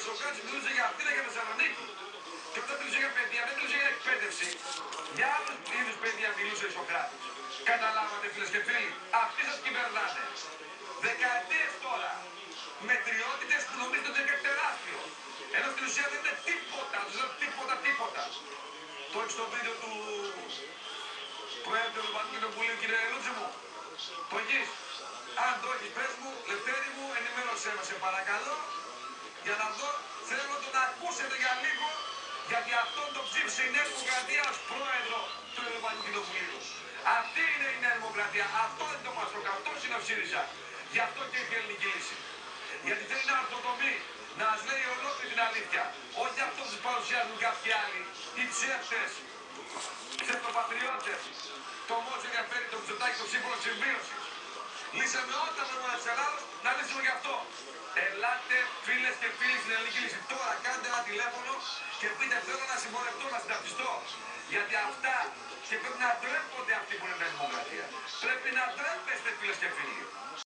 Σοκράτης μιλούσε για Αθήνα και Θεσσαλονίκη. Και όταν μιλούσε για παιδεία, δεν μιλούσε για εκπαίδευση. Για άλλους είδους παιδεία μιλούσε ο Σοκράτης. Καταλάβατε φίλες και φίλοι, αυτοί σας κυβερνάνε. Δεκαετίες τώρα, μετριότητες που νομίζετε ότι είναι κάτι τεράστιο. Ενώ στην ουσία δεν είναι τίποτα, δεν είναι τίποτα. Το έχεις στο βίντεο του Προέδρου του Ευρωπαϊκού Κοινοβουλίου, κύριε Λούτζη μου. Το έχεις. Αν το έχεις, πες μου, Λευτέρη μου, ενημέρωσέ μας, σε παρακαλώ, για να δω, θέλω το να ακούσετε για λίγο, γιατί αυτόν το ψήφισε η Νέα Δημοκρατία ως πρόεδρο του Ευρωπαϊκού Κοινοβουλίου. Αυτή είναι η Νέα Δημοκρατία, αυτό είναι το Πασόκ, αυτός είναι ο ΣΥΡΙΖΑ. Γι' αυτό και η ελληνική λύση. Γιατί θέλει να ορθοτομεί, να μας λέει ολόκληρη την αλήθεια. Όχι αυτό που παρουσιάζουν κάποιοι άλλοι, οι ψεύτες, ψευτοπατριώτες. Το μόνο που ενδιαφέρει το Μητσοτάκη, το σύμβολο συμβίωσης. Λύσαμε όλα τα προβλήματα της Ελλάδος, να λύσουμε γι' αυτό. Ελάτε φίλες και φίλοι στην ελληνική λύση. Τώρα κάντε ένα τηλέφωνο και πείτε θέλω να συμπορευτώ, να συνταυτιστώ. Γιατί αυτά και πρέπει να ντρέπονται αυτοί που είναι με δημοκρατία. Πρέπει να ντρέπεστε φίλες και φίλοι.